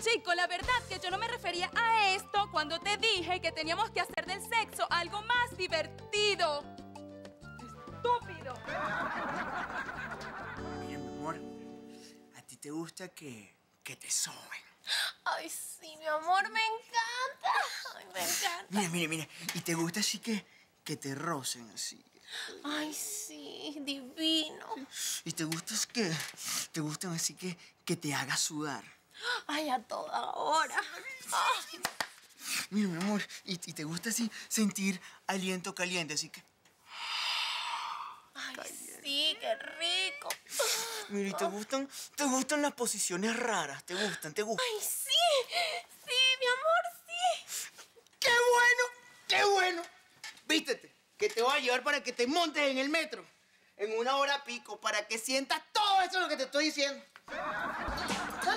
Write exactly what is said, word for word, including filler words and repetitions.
chico, la verdad que yo no me refería a esto cuando te dije que teníamos que hacer del sexo algo más divertido. ¡Estúpido! Mira, mi amor, ¿a ti te gusta que, que te soben? Ay, sí, mi amor, me encanta. Ay, me encanta. Mira, mira, mira. ¿Y te gusta así que, que te rocen así? Ay, sí, divino. ¿Y te gusta es que te gustan así que, que te haga sudar? Ay, a toda hora. Ay. Mira, mi amor, ¿y, y te gusta así sentir aliento caliente? Así que... Ay, sí, qué rico. Mira, ¿y te gustan, te gustan las posiciones raras? ¿Te gustan? ¿Te gustan? Ay, sí, sí, mi amor, sí. ¡Qué bueno! ¡Qué bueno! Vístete, que te voy a llevar para que te montes en el metro en una hora pico para que sientas todo eso lo que te estoy diciendo.